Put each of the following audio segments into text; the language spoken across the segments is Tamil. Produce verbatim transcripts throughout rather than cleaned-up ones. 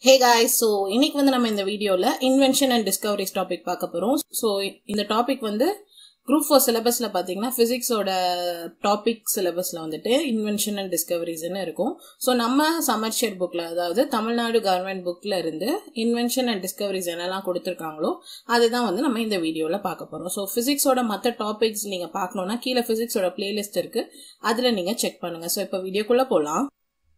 Hey guys, so இன்னைக்கு வந்து நம்ம இந்த வீடியோல invention and discoveries topic பார்க்க போறோம். So இந்த டாபிக் வந்து group four syllabusல பாத்தீங்கன்னா physics ஓட டாபிக் syllabusல வந்துட்டு invention and discoveries ன்னு இருக்கும். So நம்ம சமச்சீர் புக்ல அதாவது தமிழ்நாடு கவர்மெண்ட் புக்ல இருந்து invention and discoveries என்னெல்லாம் கொடுத்திருக்காங்களோ அதுதான் வந்து நம்ம இந்த வீடியோல பார்க்க போறோம். So physics ஓட மத்த டாபிக்ஸ் நீங்க பார்க்கணும்னா கீழ physics ஓட பிளேலிஸ்ட் இருக்கு. அதுல நீங்க செக் பண்ணுங்க. So இப்போ வீடியோக்குள்ள போலாம்.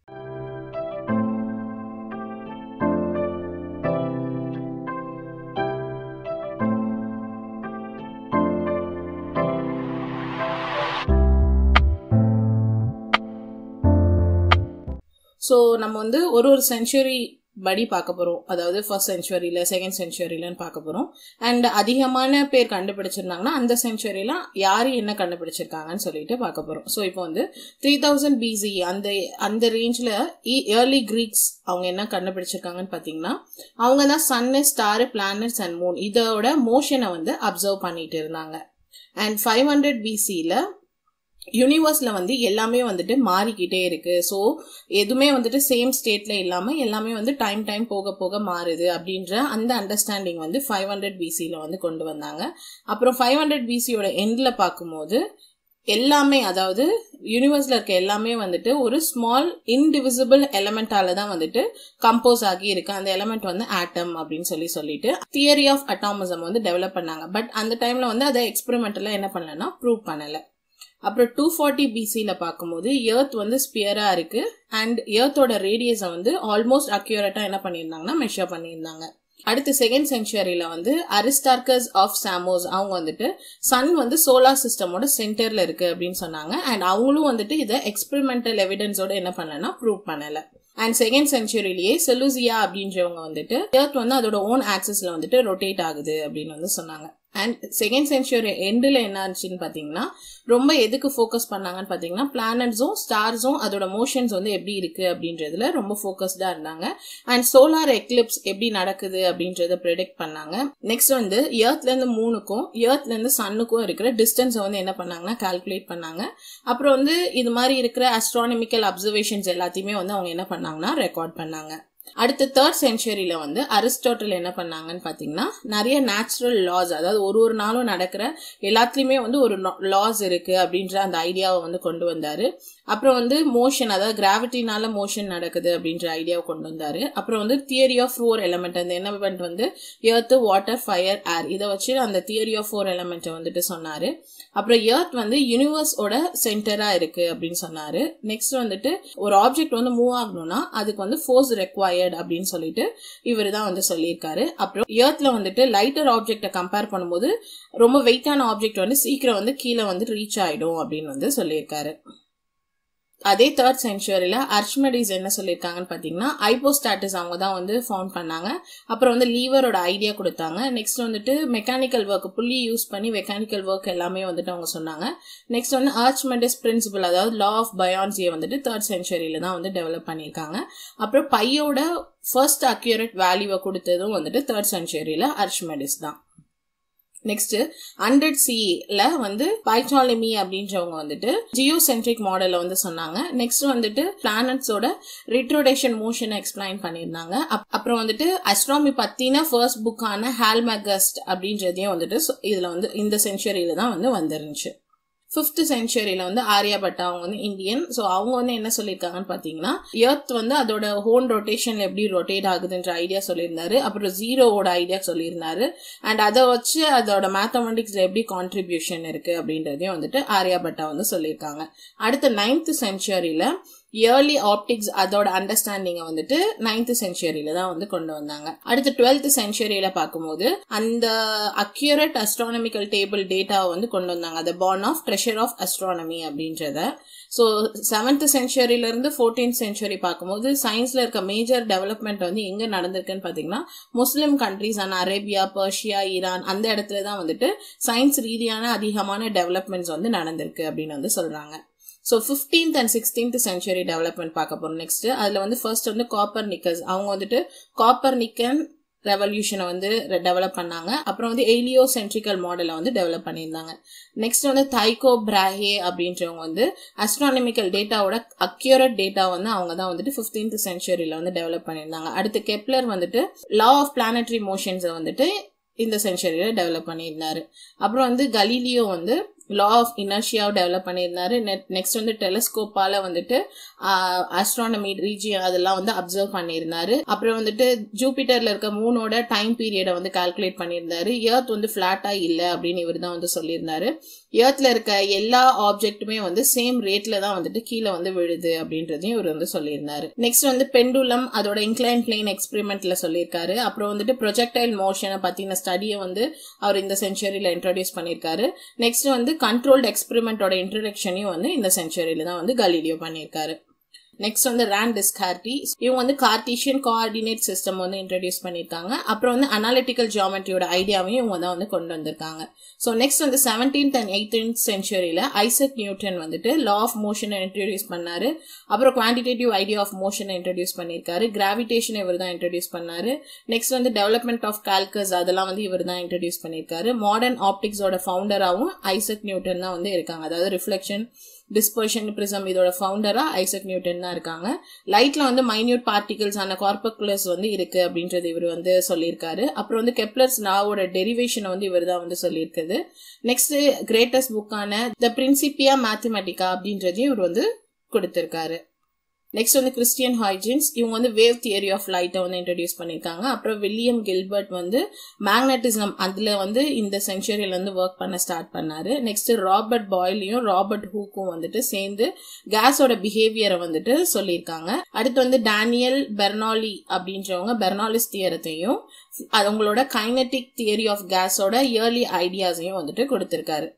ஸோ நம்ம வந்து ஒரு ஒரு செஞ்சுரி படி பார்க்க போகிறோம். அதாவது ஃபர்ஸ்ட் செஞ்சுரியில் செகண்ட் செஞ்சுரியிலன்னு பார்க்க போகிறோம். அண்ட் அதிகமான பேர் கண்டுபிடிச்சிருந்தாங்கன்னா அந்த செஞ்சுரியில் யார் என்ன கண்டுபிடிச்சிருக்காங்கன்னு சொல்லிட்டு பார்க்க போகிறோம். ஸோ இப்போ வந்து த்ரீ தௌசண்ட் பிசி அந்த அந்த ரேஞ்சில் ஏர்லி கிரீக்ஸ் அவங்க என்ன கண்டுபிடிச்சிருக்காங்கன்னு பார்த்தீங்கன்னா அவங்க தான் sun star planets and moon இதோட மோஷனை வந்து அப்சர்வ் பண்ணிட்டு இருந்தாங்க. அண்ட் ஃபைவ் ஹண்ட்ரட் பிசியில் யூனிவர்ஸ்ல வந்து எல்லாமே வந்துட்டு மாறிக்கிட்டே இருக்கு. ஸோ எதுவுமே வந்துட்டு சேம் ஸ்டேட்ல இல்லாம எல்லாமே வந்து டைம் டைம் போக போக மாறுது அப்படின்ற அந்த அண்டர்ஸ்டாண்டிங் வந்து ஃபைவ் ஹண்ட்ரட் பிசியில வந்து கொண்டு வந்தாங்க. அப்புறம் ஃபைவ் ஹண்ட்ரட் பிசியோட எண்ட்ல பார்க்கும்போது எல்லாமே அதாவது யூனிவர்ஸ்ல இருக்க எல்லாமே வந்துட்டு ஒரு ஸ்மால் இன்டிவிசிபிள் எலமெண்டால தான் வந்துட்டு கம்போஸ் ஆகி இருக்கு. அந்த எலமெண்ட் வந்து ஆட்டம் அப்படின்னு சொல்லி சொல்லிட்டு தியரி ஆஃப் அட்டாமிசம் வந்து டெவலப் பண்ணாங்க. பட் அந்த டைம்ல வந்து அதை எக்ஸ்பெரிமெண்ட்ல என்ன பண்ணலன்னா ப்ரூவ் பண்ணல. அப்புறம் டூ ஃபார்ட்டி பிசியில பார்க்கும்போது எர்த் வந்து ஸ்பியரா இருக்கு அண்ட் எர்த்தோட ரேடியஸை வந்து ஆல்மோஸ்ட் அக்யூரேட்டா என்ன பண்ணியிருந்தாங்கன்னா மெஷர் பண்ணியிருந்தாங்க. அடுத்து செகண்ட் செஞ்சுரியில வந்து அரிஸ்டார்கஸ் ஆஃப் சாமோஸ் அவங்க வந்துட்டு சன் வந்து சோலார் சிஸ்டமோட சென்டர்ல இருக்கு அப்படின்னு சொன்னாங்க. அண்ட் அவங்களும் வந்துட்டு இதை எக்ஸ்பெரிமெண்டல் எவிடன்ஸோட என்ன பண்ணலன்னா ப்ரூவ் பண்ணல. அண்ட் செகண்ட் செஞ்சுரியிலேயே செலூசியா அப்படின்றவங்க வந்துட்டு எர்த் வந்து அதோட ஓன் ஆக்சிஸ்ல வந்துட்டு ரொட்டேட் ஆகுது அப்படின்னு வந்து சொன்னாங்க. அண்ட் செகண்ட் செஞ்சுரி எண்டில் என்ன ஆச்சுன்னு பார்த்தீங்கன்னா ரொம்ப எதுக்கு ஃபோக்கஸ் பண்ணாங்கன்னு பார்த்தீங்கன்னா பிளானட்ஸும் ஸ்டார்ஸும் அதோட மோஷன்ஸ் வந்து எப்படி இருக்கு அப்படின்றதுல ரொம்ப ஃபோக்கஸ்டா இருந்தாங்க. அண்ட் சோலார் எக்லிப்ஸ் எப்படி நடக்குது அப்படின்றத ப்ரெடிக்ட் பண்ணாங்க. நெக்ஸ்ட் வந்து எர்த்ல இருந்து மூணுக்கும் எர்த்ல இருந்து சன்னுக்கும் இருக்கிற டிஸ்டன்ஸை வந்து என்ன பண்ணாங்கன்னா கால்குலேட் பண்ணாங்க. அப்புறம் வந்து இது மாதிரி இருக்கிற அஸ்ட்ரானமிக்கல் அப்சர்வேஷன்ஸ் எல்லாத்தையுமே வந்து அவங்க என்ன பண்ணாங்கன்னா ரெக்கார்ட் பண்ணாங்க. அடுத்த தேர்ட் செஞ்சுரியில வந்து அரிஸ்டாட்டில் என்ன பண்ணாங்கன்னு பாத்தீங்கன்னா நிறைய நேச்சுரல் லாஸ் அதாவது ஒரு ஒரு நாளும் நடக்கிற எல்லாத்துலயுமே வந்து ஒரு லாஸ் இருக்கு அப்படின்ற அந்த ஐடியாவை வந்து கொண்டு வந்தாரு. அப்புறம் வந்து மோஷன் அதாவது கிராவிட்டினால மோஷன் நடக்குது அப்படின்ற ஐடியாவை கொண்டு வந்தாரு. அப்புறம் வந்து தியரி ஆஃப் ஃபோர் எலமெண்ட் அந்த எலமெண்ட் வந்து எர்த் வாட்டர் ஃபயர் ஏர் இதை வச்சு அந்த தியரி ஆஃப் ஃபோர் எலமெண்ட் வந்துட்டு சொன்னாரு. அப்புறம் எர்த் வந்து யூனிவர்ஸோட சென்டரா இருக்கு அப்படின்னு சொன்னாரு. நெக்ஸ்ட் வந்துட்டு ஒரு ஆப்ஜெக்ட் வந்து மூவ் ஆகணும்னா அதுக்கு வந்து ஃபோர்ஸ் ரெக்வயர்ட் அப்படின்னு சொல்லிட்டு இவர் தான் வந்து சொல்லியிருக்காரு. அப்புறம் எர்த்ல வந்துட்டு லைட்டர் ஆப்ஜெக்ட கம்பேர் பண்ணும்போது ரொம்ப வெயிட்டான ஆப்ஜெக்ட் வந்து சீக்கிரம் வந்து கீழே வந்து ரீச் ஆயிடும் அப்படின்னு வந்து சொல்லியிருக்காரு. அதே தேர்ட் செஞ்சுரியில அர்ச்சிமெடிஸ் என்ன சொல்லியிருக்காங்கன்னு பாத்தீங்கன்னா ஹைப்போஸ்டாட்டிஸ் அவங்க தான் வந்து ஃபவுண்ட் பண்ணாங்க. அப்புறம் வந்து லீவரோட ஐடியா கொடுத்தாங்க. நெக்ஸ்ட் வந்துட்டு மெக்கானிக்கல் ஒர்க் புள்ளி யூஸ் பண்ணி மெக்கானிக்கல் ஒர்க் எல்லாமே வந்துட்டு அவங்க சொன்னாங்க. நெக்ஸ்ட் வந்து ஆர்ச்சிமெடிஸ் பிரின்சிபல் அதாவது லா ஆஃப் பயான்சியை வந்துட்டு தேர்ட் செஞ்சுரியில தான் வந்து டெவலப் பண்ணியிருக்காங்க. அப்புறம் பையோட ஃபர்ஸ்ட் அக்யூரேட் வேல்யூவை கொடுத்ததும் வந்துட்டு தேர்ட் செஞ்சுரியில அர்ச்சிமெடிஸ் தான். நெக்ஸ்ட் ஹண்ட்ரட் சில வந்து பைட்டாலமி அப்படின்றவங்க வந்துட்டு ஜியோசென்ட்ரிக் மாடலை வந்து சொன்னாங்க. நெக்ஸ்ட் வந்துட்டு பிளானட்ஸோட ரிட்ரோடேஷன் மோஷனை எக்ஸ்பிளைன் பண்ணியிருந்தாங்க. அப்புறம் வந்துட்டு அஸ்ட்ரானமி பத்தின ஃபர்ஸ்ட் புக்கான ஹால்மகஸ்ட் அப்படின்றதையும் வந்துட்டு இதுல வந்து இந்த செஞ்சுரியில தான் வந்து வந்துருந்துச்சு. ஃபிஃப்த் செஞ்சுரியில வந்து ஆரியபட்டா அவங்க வந்து இந்தியன். ஸோ அவங்க வந்து என்ன சொல்லியிருக்காங்கன்னு பார்த்தீங்கன்னா எர்த் வந்து அதோட ஹோன் ரொட்டேஷன்ல எப்படி ரொட்டேட் ஆகுதுன்ற ஐடியா சொல்லியிருந்தாரு. அப்புறம் ஜீரோவோட ஐடியா சொல்லியிருந்தாரு. அண்ட் அதை வச்சு அதோட மேத்தமெட்டிக்ஸ்ல எப்படி கான்ட்ரிபியூஷன் இருக்கு அப்படின்றதையும் வந்துட்டு ஆரியபட்டா வந்து சொல்லியிருக்காங்க. அடுத்த நைன்த் செஞ்சுரியில இயர்லி ஆப்டிக்ஸ் அதோட அண்டர்ஸ்டாண்டிங்க வந்துட்டு நைன்த் செஞ்சுரியில தான் வந்து கொண்டு வந்தாங்க. அடுத்து டுவெல்த் செஞ்சுரியில பார்க்கும்போது அந்த அக்யூரேட் அஸ்ட்ரானமிக்கல் டேபிள் டேட்டாவை வந்து கொண்டு வந்தாங்க. அந்த born of treasure of astronomy அப்படின்றத. ஸோ செவன்த் செஞ்சுரியில இருந்து ஃபோர்டீன்த் செஞ்சுரி பார்க்கும்போது சயின்ஸ்ல இருக்க மேஜர் டெவலப்மெண்ட் வந்து எங்க நடந்திருக்குன்னு பாத்தீங்கன்னா Muslim countries and Arabia Persia Iran அந்த இடத்துல தான் வந்துட்டு சயின்ஸ் ரீதியான அதிகமான டெவலப்மெண்ட்ஸ் வந்து நடந்திருக்கு அப்படின்னு வந்து சொல்றாங்க. So fifteenth and sixteenth century development பார்க்க போறோம். நெக்ஸ்ட் அதுல வந்து ஃபர்ஸ்ட் வந்து காப்பர் நிக்கஸ் அவங்க வந்துட்டு காப்பர் நிக்கன் ரெவல்யூஷனை வந்து டெவலப் பண்ணாங்க. அப்புறம் வந்து ஹீலியோசென்ட்ரிக்கல் மாடலை வந்து டெவலப் பண்ணியிருந்தாங்க. நெக்ஸ்ட் வந்து தைகோ பிராஹே அப்படின்றவங்க வந்து அஸ்ட்ரானமிக்கல் டேட்டாவோட அக்யூரேட் டேட்டா வந்து அவங்க தான் வந்துட்டு பிப்டீன்த் சென்ச்சுரியில வந்து டெவலப் பண்ணியிருந்தாங்க. அடுத்து கெப்லர் வந்துட்டு லா ஆஃப் பிளானட்டரி மோஷன்ஸை வந்துட்டு இந்த சென்ச்சுரியில டெவலப் பண்ணியிருந்தாரு. அப்புறம் வந்து கலீலியோ வந்து லா ஆஃப் இனர்ஷியாவை டெவலப் பண்ணியிருந்தாரு. நெக்ஸ்ட் வந்து டெலஸ்கோப்பால வந்துட்டு ஆஸ்ட்ரானமி ரீஜியன் அதெல்லாம் வந்து அப்சர்வ் பண்ணியிருந்தாரு. அப்புறம் வந்துட்டு ஜூபிட்டர்ல இருக்க மூனோட டைம் பீரியடை வந்து கால்குலேட் பண்ணியிருந்தாரு. எர்த் வந்து பிளாட்டா இல்ல அப்படின்னு இவர் தான் வந்து சொல்லியிருந்தாரு. எர்த்ல இருக்க எல்லா ஆப்ஜெக்ட்டுமே வந்து சேம் ரேட்ல தான் வந்துட்டு கீழே வந்து விழுது அப்படின்றதையும் இவர் வந்து சொல்லியிருந்தாரு. நெக்ஸ்ட் வந்து பெண்டுலம் அதோட இன்க்ளைன் பிளேன் எக்ஸ்பெரிமெண்ட்ல சொல்லியிருக்காரு. அப்புறம் வந்துட்டு ப்ரொஜெக்டைல் மோஷனை பத்தின ஸ்டடியை வந்து அவர் இந்த சென்ச்சுரியில இன்ட்ரோடியூஸ் பண்ணியிருக்காரு. நெக்ஸ்ட் வந்து கண்ட்ரோல்டு எக்ஸ்பெரிமெண்டோட இன்ட்ரடக்ஷனையும் வந்து இந்த சென்ச்சுரியில தான் வந்து கலீலியோ பண்ணியிருக்காரு. நெக்ஸ்ட் வந்து ரான் டிஸ்கார்டி, இவங்க வந்து கார்டீசியன் கோஆர்டினேட் சிஸ்டம் வந்து இன்ட்ரடியூஸ் பண்ணிருக்காங்க. அப்புறம் வந்து அனாலிட்டிக்கல் ஜியோமெட்ரியோட ஐடியாவையும் இவங்க தான் வந்து கொண்டு வந்திருக்காங்க. ஸோ நெக்ஸ்ட் வந்து செவன்டீன்த் அண்ட் எயிட்டீன்த் சென்ச்சுரியில ஐசக் நியூட்டன் வந்துட்டு லா ஆஃப் மோஷனை இன்ட்ரடியூஸ் பண்ணாரு. அப்புறம் குவான்டிடேட்டிவ் ஐடியா ஆஃப் மோஷனை இன்ட்ரடியூஸ் பண்ணிருக்காரு. கிராவிடேஷன் இவர் தான் இன்ட்ரடியூஸ் பண்ணாரு. நெக்ஸ்ட் வந்து டெவலப்மெண்ட் ஆஃப் கால்கஸ் அதெல்லாம் வந்து இவர் தான் இன்ட்ரடியூஸ் பண்ணிருக்காரு. மாடர்ன் ஆப்டிக்ஸோட ஃபவுண்டராகவும் ஐசக் நியூட்டன் தான் வந்து இருக்காங்க. அதாவது ரிஃப்ளெக்ஷன், டிஸ்பர்ஷன், பிரிசம் இதோட ஃபவுண்டரா ஐசக் நியூட்டன் தான் இருக்காங்க. லைட்ல வந்து மைன்யூட் பார்ட்டிகல்ஸ் ஆன கார்பக்குலஸ் வந்து இருக்கு அப்படின்றது இவர் வந்து சொல்லியிருக்காரு. அப்புறம் வந்து கெப்லர்ஸ் லாவோட டெரிவேஷனை வந்து இவர் தான் வந்து சொல்லியிருக்காரு. நெக்ஸ்ட் கிரேட்டஸ்ட் புக்கான த பிரின்சிபியா மேத்தமெட்டிகா அப்படின்றதையும் இவர் வந்து கொடுத்திருக்காரு. நெக்ஸ்ட் வந்து கிறிஸ்டியன் ஹாய்ஜின்ஸ், இவங்க வந்து வேவ் தியரி ஆஃப் லைட்டை வந்து இன்ட்ரடியூஸ் பண்ணிருக்காங்க. அப்புறம் வில்லியம் கில்பர்ட் வந்து மேக்னட்டிசம் அதுல வந்து இந்த சென்ச்சுரியில வந்து ஒர்க் பண்ண ஸ்டார்ட் பண்ணாரு. நெக்ஸ்ட் ராபர்ட் பாய்லியும் ராபர்ட் ஹூக்கும் வந்துட்டு சேர்ந்து கேஸோட பிஹேவியரை வந்துட்டு சொல்லியிருக்காங்க. அடுத்து வந்து டேனியல் பெர்னாலி அப்படின்றவங்க பெர்னாலிஸ் தியரத்தையும் அவங்களோட கைனடிக் தியரி ஆஃப் கேஸோட இயர்லி ஐடியாஸையும் வந்துட்டு கொடுத்திருக்காரு.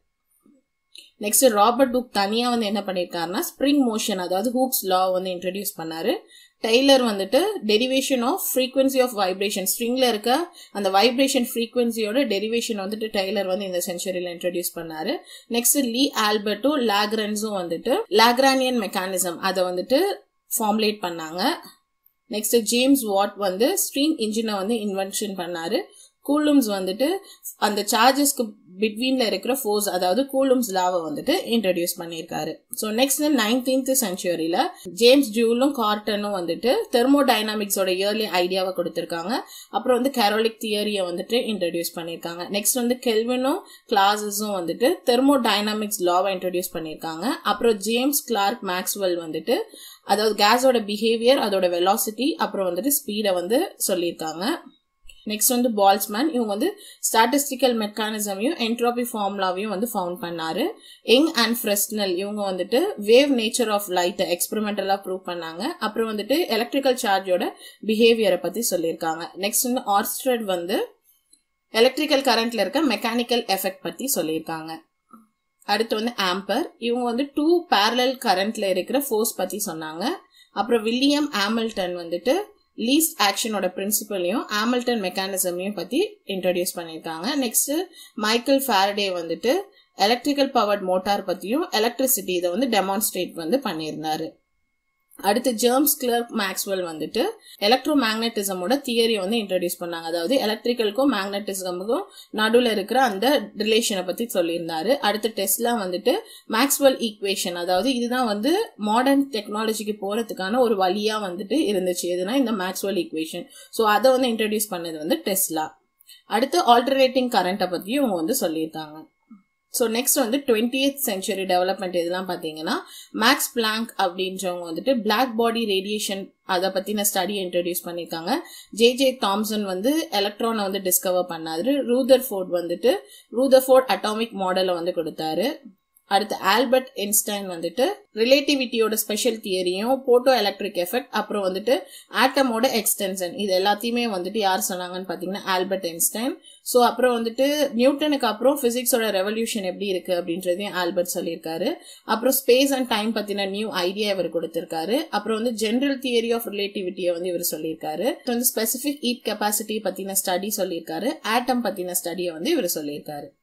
நெக்ஸ்ட் ராபர்ட் ஹூக் தனியா வந்து என்ன பண்ணிருக்காருன்னா ஸ்ப்ரிங் மோஷன் அதாவது ஹூக்ஸ் லா வந்து இன்ட்ரடியூஸ் பண்ணாரு. டெய்லர் வந்துட்டு derivation of frequency of vibration, ஸ்ட்ரிங்ல இருக்க அந்த வைப்ரேஷன் ஃப்ரீக்வன்சியோட டெரிவேஷன் வந்துட்டு டெய்லர் வந்து இந்த சென்ச்சுரியில இன்ட்ரடியூஸ் பண்ணாரு. நெக்ஸ்ட் லீ ஆல்பர்ட்டும் லாக்ரன்ஸும் வந்துட்டு லாக்ரானியன் மெக்கானிசம் அதை வந்துட்டு ஃபார்முலேட் பண்ணாங்க. நெக்ஸ்ட் ஜேம்ஸ் வாட் வந்து ஸ்ட்ரீம் இன்ஜினை வந்து இன்வென்ஷன் பண்ணாரு. கூலும்ஸ் வந்துட்டு அந்த சார்ஜஸ்க்கு பிட்வீன்ல இருக்கிற ஃபோர்ஸ் அதாவது கூலும்ஸ் லாவை வந்துட்டு இன்ட்ரடியூஸ் பண்ணியிருக்காரு. ஸோ நெக்ஸ்ட் நைன்டீன்த் சென்ச்சுரியில ஜேம்ஸ் ஜூலும் கார்டனும் வந்துட்டு தெர்மோடைனாமிக்ஸோட இயர்லி ஐடியாவை கொடுத்திருக்காங்க. அப்புறம் வந்து கேரோலிக் தியரியை வந்துட்டு இன்ட்ரடியூஸ் பண்ணியிருக்காங்க. நெக்ஸ்ட் வந்து கெல்வினும் கிளாஸஸும் வந்துட்டு தெர்மோடைனாமிக்ஸ் லாவை இன்ட்ரடியூஸ் பண்ணியிருக்காங்க. அப்புறம் ஜேம்ஸ் கிளார்க் மேக்ஸ்வெல் வந்துட்டு அதாவது கேஸோட பிஹேவியர் அதோட வெலாசிட்டி அப்புறம் வந்துட்டு ஸ்பீடை வந்து சொல்லியிருக்காங்க. நெக்ஸ்ட் வந்து பால்ஸ்மேன், இவங்க வந்து ஸ்டாட்டிஸ்டிக்கல் மெக்கானிசமையும் என்ட்ரோபி ஃபார்முலாவையும் வந்து ஃபவுண்ட் பண்ணாரு. யங் அண்ட் ஃப்ரெஸ்னல் இவங்க வந்துட்டு வேவ் நேச்சர் ஆஃப் லைட் எக்ஸ்பெரிமெண்டலா ப்ரூவ் பண்ணாங்க. அப்புறம் வந்துட்டு எலக்ட்ரிக்கல் சார்ஜோட பிஹேவியரை பத்தி சொல்லியிருக்காங்க. நெக்ஸ்ட் வந்து ஆர்ஸ்ட்ரெட் வந்து எலக்ட்ரிக்கல் கரண்ட்ல இருக்க மெக்கானிக்கல் எஃபெக்ட் பத்தி சொல்லியிருக்காங்க. அடுத்து வந்து ஆம்பர், இவங்க வந்து டூ பேரலல் கரண்ட்ல இருக்கிற ஃபோர்ஸ் பத்தி சொன்னாங்க. அப்புறம் வில்லியம் ஆமில்டன் வந்துட்டு லீஸ்ட் ஆக்ஷனோட பிரின்சிபலையும் ஆமில்டன் மெக்கானிசமையும் பத்தி இன்ட்ரடியூஸ் பண்ணியிருக்காங்க. நெக்ஸ்ட் மைக்கேல் ஃபாரடே வந்துட்டு எலக்ட்ரிக்கல் பவர்ட் மோட்டார் பத்தியும் எலக்ட்ரிசிட்டி இதை வந்து டெமான்ஸ்ட்ரேட் வந்து பண்ணியிருந்தாரு. அடுத்து ஜேம்ஸ் கிளார்க் மேக்ஸ்வெல் வந்துட்டு எலக்ட்ரோ மேக்னட்டிசமோட தியரி வந்து இன்ட்ரடியூஸ் பண்ணாங்க. அதாவது எலக்ட்ரிக்கலுக்கும் மேக்னட்டிசமுக்கும் நடுவில் இருக்கிற அந்த ரிலேஷனை பத்தி சொல்லியிருந்தாரு. அடுத்து டெஸ்லா வந்துட்டு மேக்ஸ்வெல் ஈக்குவேஷன் அதாவது இதுதான் வந்து மாடர்ன் டெக்னாலஜிக்கு போறதுக்கான ஒரு வழியா வந்துட்டு இருந்துச்சு. எதுனா இந்த மேக்ஸ்வெல் ஈக்குவேஷன். ஸோ அதை வந்து இன்ட்ரடியூஸ் பண்ணது வந்து டெஸ்லா. அடுத்து ஆல்டர்னேட்டிங் கரண்ட்டை பத்தியும் இவங்க வந்து சொல்லியிருக்காங்க. ஸோ நெக்ஸ்ட் வந்து டுவெண்டியத் சென்ச்சுரி டெவலப்மெண்ட் இதெல்லாம் பார்த்தீங்கன்னா மேக்ஸ் பிளாங்க் அப்படின்றவங்க வந்துட்டு பிளாக் பாடி ரேடியேஷன் அதை பற்றின ஸ்டடியை இன்ட்ரடியூஸ் பண்ணியிருக்காங்க. ஜே ஜே தாம்சன் வந்து எலக்ட்ரானை வந்து டிஸ்கவர் பண்ணாரு. ரூதர்ஃபோர்ட் வந்துட்டு ரூதர்ஃபோர்ட் அட்டாமிக் மாடலை வந்து கொடுத்தாரு. அடுத்து ஆல்பர்ட் ஐன்ஸ்டைன் வந்துட்டு ரிலேட்டிவிட்டியோட ஸ்பெஷல் தியரியும் போட்டோ எலக்ட்ரிக் எஃபெக்ட் அப்புறம் வந்துட்டு ஆட்டமோட எக்ஸ்டென்ஷன் இது எல்லாத்தையுமே வந்துட்டு யார் சொன்னாங்கன்னு பார்த்தீங்கன்னா ஆல்பர்ட் ஐன்ஸ்டைன். ஸோ அப்புறம் வந்துட்டு நியூட்டனுக்கு அப்புறம் பிசிக்ஸோட ரெவல்யூஷன் எப்படி இருக்கு அப்படின்றதையும் ஆல்பர்ட் சொல்லியிருக்காரு. அப்புறம் ஸ்பேஸ் அண்ட் டைம் பத்தின நியூ ஐடியா இவர் கொடுத்திருக்காரு. அப்புறம் வந்து ஜெனரல் தியரி ஆஃப் ரிலேட்டிவிட்டியை வந்து இவர் சொல்லியிருக்காரு. வந்து ஸ்பெசிபிக் ஹீட் கெப்பாசிட்டி பத்தின ஸ்டடி சொல்லியிருக்காரு. ஆட்டம் பத்தின ஸ்டடியை வந்து இவர் சொல்லியிருக்காரு.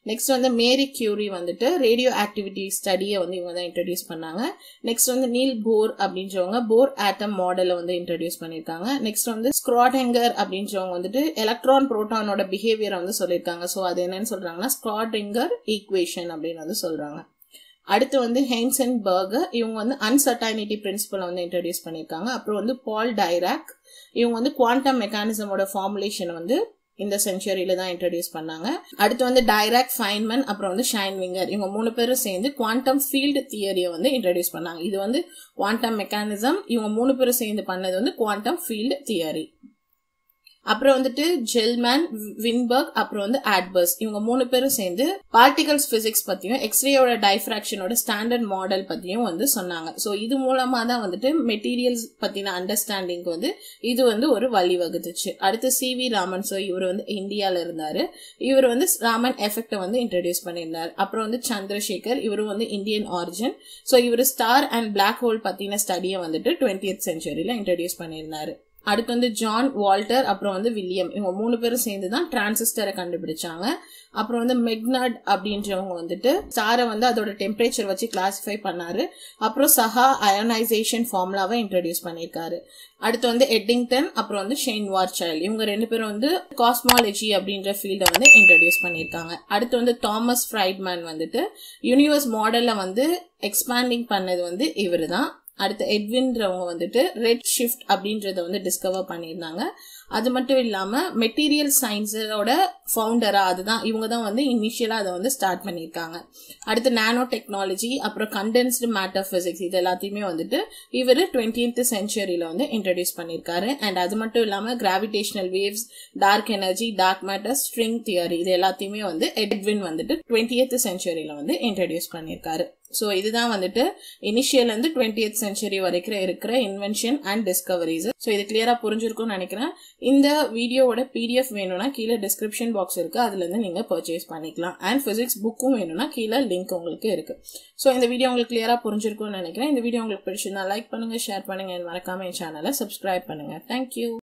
நெக்ஸ்ட் வந்து மேரி கியூரி வந்துட்டு ரேடியோ ஆக்டிவிட்டி ஸ்டடியை வந்து இவங்க தான் இன்ட்ரடியூஸ் பண்ணாங்க. நெக்ஸ்ட் வந்து நீல் போர் அப்படின்றவங்க போர் ஆட்டம் மாடலை வந்து இன்ட்ரடியூஸ் பண்ணியிருக்காங்க. நெக்ஸ்ட் வந்து ஸ்க்ராடிங்கர் அப்படின்றவங்க வந்துட்டு எலக்ட்ரான் புரோட்டானோட பிஹேவியரை வந்து சொல்லியிருக்காங்க. ஸோ அது என்னன்னு சொல்றாங்கன்னா ஸ்க்ராடிங்கர் ஈக்குவேஷன் அப்படின்னு வந்து சொல்றாங்க. அடுத்து வந்து ஹெய்ன்சன்பர்க் இவங்க வந்து அன்சர்டைனிட்டி பிரின்சிபலை வந்து இன்ட்ரடியூஸ் பண்ணியிருக்காங்க. அப்புறம் வந்து பால் டைராக் இவங்க வந்து குவாண்டம் மெக்கானிசமோட ஃபார்முலேஷனை வந்து இந்த செஞ்சுரியில தான் இன்ட்ரடியூஸ் பண்ணாங்க. அடுத்து வந்து டைராக், ஃபைன்மன், அப்புறம் வந்து ஷைன்விங்கர் இவங்க மூணு பேரும் சேர்ந்து குவாண்டம் ஃபீல்டு தியரியை வந்து இன்ட்ரடியூஸ் பண்ணாங்க. இது வந்து குவாண்டம் மெக்கானிசம், இவங்க மூணு பேரும் சேர்ந்து பண்ணது வந்து குவாண்டம் ஃபீல்டு தியரி. அப்புறம் வந்துட்டு ஜெல்மேன், வின்பர்க், அப்புறம் வந்து ஆட்பர்ஸ் இவங்க மூணு பேரும் சேர்ந்து பார்ட்டிகல்ஸ் பிசிக்ஸ் பத்தியும் எக்ஸ்ரேயோட டைஃப்ராக்ஷனோட ஸ்டாண்டர்ட் மாடல் பத்தியும் வந்து சொன்னாங்க. ஸோ இது மூலமா தான் வந்துட்டு மெட்டீரியல்ஸ் பத்தின அண்டர்ஸ்டாண்டிங்க்கு வந்து இது வந்து ஒரு வழி வகுத்துச்சு. அடுத்து சி வி ராமன், ஸோ இவர் வந்து இந்தியால இருந்தாரு. இவர் வந்து ராமன் எஃபெக்டை வந்து இன்ட்ரடியூஸ் பண்ணியிருந்தார். அப்புறம் வந்து சந்திரசேகர், இவரும் வந்து இந்தியன் ஆரிஜின். ஸோ இவர் ஸ்டார் அண்ட் பிளாக் ஹோல் பத்தின ஸ்டடியை வந்துட்டு டுவெண்டியத் செஞ்சுரியில இன்ட்ரடியூஸ் பண்ணியிருந்தாரு. அடுத்து வந்து ஜான் வால்டர், அப்புறம் வந்து வில்லியம் இவங்க மூணு பேரும் சேர்ந்து தான் டிரான்சிஸ்டரை கண்டுபிடிச்சாங்க. அப்புறம் வந்து மெக்னாட் அப்படின்றவங்க வந்துட்டு ஸ்டாரை வந்து அதோட டெம்பரேச்சர் வச்சு கிளாசிஃபை பண்ணாரு. அப்புறம் சஹா அயனைசேஷன் ஃபார்முலாவை இன்ட்ரடியூஸ் பண்ணியிருக்காரு. அடுத்து வந்து எட்டிங்டன், அப்புறம் வந்து ஷெயின் வார்சைல்ட் இவங்க ரெண்டு பேரும் வந்து காஸ்மாலஜி அப்படின்ற ஃபீல்டை வந்து இன்ட்ரடியூஸ் பண்ணியிருக்காங்க. அடுத்து வந்து தாமஸ் ஃப்ரைட்மேன் வந்துட்டு யூனிவர்ஸ் மாடல்ல வந்து எக்ஸ்பாண்டிங் பண்ணது வந்து இவரு தான். அடுத்து எட்வின்றவங்க வந்துட்டு ரெட் ஷிஃப்ட் அப்படின்றத வந்து டிஸ்கவர் பண்ணியிருந்தாங்க. அது மட்டும் இல்லாம மெட்டீரியல் சயின்ஸோட ஃபவுண்டரா அதுதான் இவங்க தான் வந்து இனிஷியலா அதை வந்து ஸ்டார்ட் பண்ணியிருக்காங்க. அடுத்து நானோ டெக்னாலஜி, அப்புறம் கண்டென்ஸ்டு மேட்டர் பிசிக்ஸ் இது எல்லாத்தையுமே வந்துட்டு இவர் டுவெண்டியத் செஞ்சுரியில வந்து இன்ட்ரடியூஸ் பண்ணியிருக்காரு. அண்ட் அது மட்டும் இல்லாம gravitational waves, dark energy, dark matter, string theory இது எல்லாத்தையுமே வந்து எட்வின் வந்துட்டு டுவெண்டியத் செஞ்சுரியில வந்து இன்ட்ரடியூஸ் பண்ணியிருக்காரு. ஸோ இதுதான் வந்துட்டு இனிஷியல் இருந்து டுவெண்டியத் செஞ்சுரி வரைக்கும் இருக்கிற இன்வென்ஷன் அண்ட் டிஸ்கவரிஸ். ஸோ இது கிளியரா புரிஞ்சிருக்கும்னு நினைக்கிறேன். இந்த வீடியோவோட பிடிஎஃப் வேணும்னா கீழே டிஸ்கிரிப்ஷன் பாக்ஸ் இருக்கு, அதுல இருந்து நீங்க பர்ச்சேஸ் பண்ணிக்கலாம். அண்ட் பிசிக்ஸ் புக்கும் வேணும்னா கீழே லிங்க் உங்களுக்கு இருக்கு. ஸோ இந்த வீடியோ உங்களுக்கு கிளியரா புரிஞ்சிருக்கும்னு நினைக்கிறேன். இந்த வீடியோ உங்களுக்கு பிடிச்சிருந்தா லைக் பண்ணுங்க, ஷேர் பண்ணுங்க, மறக்காம என் சேனலை சப்ஸ்கிரைப் பண்ணுங்க. தேங்க்யூ.